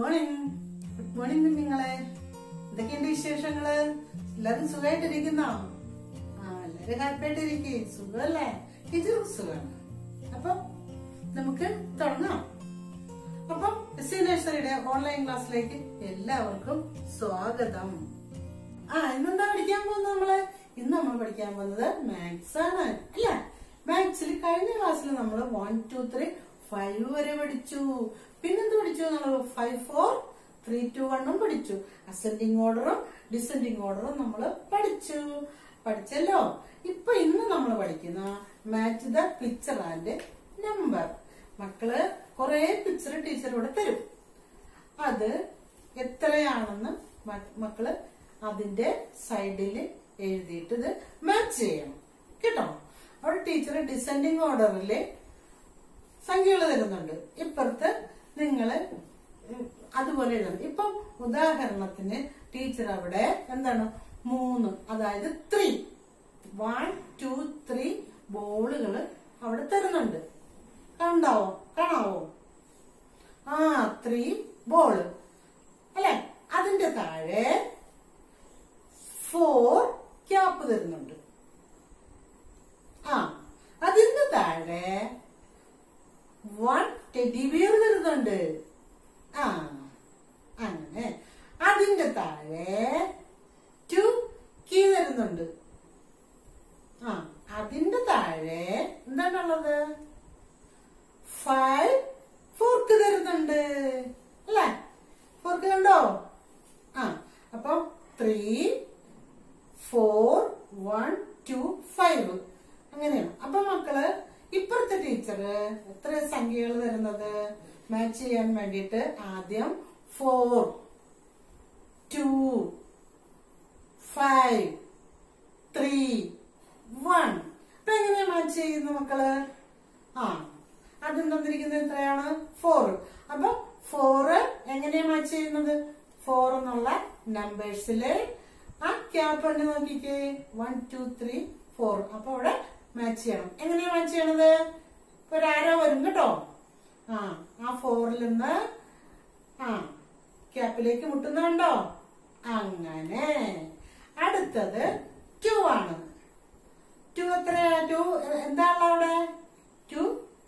Morning. Good morning കുഞ്ഞുങ്ങളെ. എന്തൊക്കെയുണ്ട് വിശേഷങ്ങള്? എല്ലാരും സുഖമായിട്ടിരിക്കുന്നോ? എല്ലാരും ഹാപ്പി ആയിട്ടിരിക്കേ. സുഖമല്ലേ? ടീച്ചർക്ക് സുഖമാണ്. അപ്പൊ നമുക്ക് തുടങ്ങാം. അപ്പം എസ് നഴ്സറിയുടെ ഓൺലൈൻ ക്ലാസ്സിലേക്ക് എല്ലാവർക്കും സ്വാഗതം. ഇന്നെന്താ പഠിക്കാൻ പോകുന്നത് നമ്മള്? ഇന്ന് നമ്മൾ പഠിക്കാൻ പോകുന്നത് മാത്സ് ആണ് അല്ലേ? മാത്സിൽ കഴിഞ്ഞ ക്ലാസ്സിൽ നമ്മൾ 1, 2, 3, 5 വരെ പഠിച്ചു. പിന്നെന്ത് പഠിച്ചു? നമ്മൾ 5, 4, 3, 2, 1 പഠിച്ചു. അസെൻഡിങ് ഓർഡറും ഡിസെൻഡിങ് ഓർഡറും നമ്മൾ പഠിച്ചല്ലോ. ഇന്ന് നമ്മൾ പഠിക്കുന്ന match the picture and number. മക്കള് കുറെ പിക്ചർ ടീച്ചർ ഇവിടെ തരും. അത് എത്രയാണെന്ന് മക്കള് അതിന്റെ സൈഡിൽ എഴുതിയിട്ട് ഇത് മാച്ച് ചെയ്യണം കേട്ടോ. അവിടെ ടീച്ചർ ഡിസെൻഡിങ് ഓർഡറില് സംഖ്യകൾ തരുന്നുണ്ട്. ഇപ്പുറത്ത് നിങ്ങള് അതുപോലെ എഴുതണം. ഇപ്പം ഉദാഹരണത്തിന് ടീച്ചർ അവിടെ എന്താണ് 3, അതായത് 3, 1, 2, 3 ബോളുകള് അവിടെ തരുന്നുണ്ട്. കാണാവോ? 3 ബോള് അല്ലെ? അതിന്റെ താഴെ 4 ക്യാപ്പ് തരുന്നുണ്ട്. അതിന്റെ താഴെ 1 ടെഡി ബിയർ തരുന്നുണ്ട്. അങ്ങനെ അതിന്റെ താഴെ 2 കീ തരുന്നുണ്ട്. അതിന്റെ താഴെ എന്താണുള്ളത്? 5 ഫോർക്ക് തരുന്നുണ്ട് അല്ലേ? ഫോർക്ക് കണ്ടോ? അപ്പൊ 3, 4, 1, 2, 5 അങ്ങനെയാണ്. അപ്പൊ മക്കള് ഇപ്പുറത്തെ ടീച്ചർ എത്ര സംഖ്യകൾ തരുന്നത് മാച്ച് ചെയ്യാൻ വേണ്ടിട്ട് ആദ്യം 4, 2, 5, 3, 1. അപ്പൊ എങ്ങനെയാ മാച്ച് ചെയ്യുന്നത് മക്കള്? ആദ്യം തന്നിരിക്കുന്നത് എത്രയാണ്? 4. അപ്പൊ 4 എങ്ങനെയാ മാച്ച് ചെയ്യുന്നത്? 4 എന്നുള്ള നമ്പേഴ്സില് ക്യാപ്പ് ഉണ്ട് നോക്കിക്കേ. 1, 2, 3, 4. അപ്പൊ അവിടെ മാച്ച് ചെയ്യണം. എങ്ങനെയാ മാച്ച് ചെയ്യണത്? ഒരു ആരോ വരും കേട്ടോ. ആ 4ൽ നിന്ന് ക്യാപ്പിലേക്ക് മുട്ടുന്നുണ്ടോ? അങ്ങനെ. അടുത്തത് 2 ആണ്. 2 എത്രയാ? 2 എന്താണല്ലോ അവിടെ? 2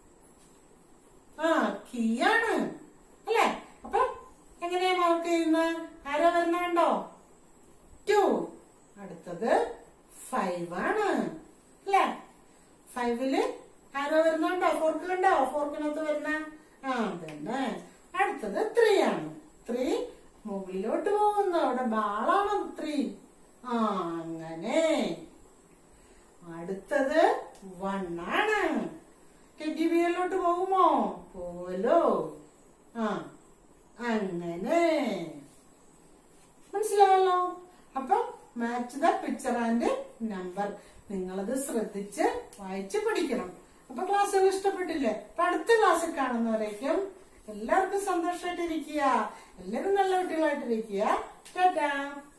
കീ ആണ് അല്ലെ? അപ്പൊ എങ്ങനെയാ മാർക്ക് ചെയ്യുന്നത്? ആരോ വരുന്നുണ്ടോ? 2. അടുത്തത് 5 ആണ് അല്ലെ? 5ല് ആരോ വരുന്നുണ്ടോ? ഫോർക്ക് കണ്ടോ? ഫോർക്കിനകത്ത് വരുന്ന തന്നെ. അടുത്തത് 3 ആണ്. 3 മുകളിലോട്ട് പോകുന്നു. അവിടെ ബാളാണ് 3. അങ്ങനെ. അടുത്തത് 1 ആണ്. ടെഡി ബിയറിലോട്ട് പോകുമോ? പോവല്ലോ. അങ്ങനെ. മനസ്സിലായല്ലോ? അപ്പൊ match the picture and number. നിങ്ങളത് ശ്രദ്ധിച്ച് വായിച്ച് പഠിക്കണം. അപ്പൊ ക്ലാസ്സുകൾ ഇഷ്ടപ്പെട്ടില്ലേ? അപ്പൊ അടുത്ത ക്ലാസ്സിൽ കാണുന്നവരേക്കും എല്ലാവർക്കും സന്തോഷമായിട്ടിരിക്കുക. എല്ലാവരും നല്ല കുട്ടികളായിട്ടിരിക്കുക. ടാറ്റാ.